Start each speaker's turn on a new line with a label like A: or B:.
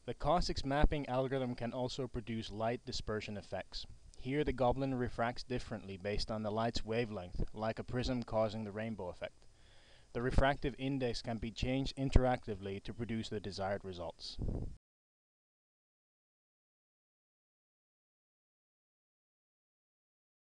A: The Caustics mapping algorithm can also produce light dispersion effects. Here the goblin refracts differently based on the light's wavelength, like a prism causing the rainbow effect. The refractive index can be changed interactively to produce the desired results.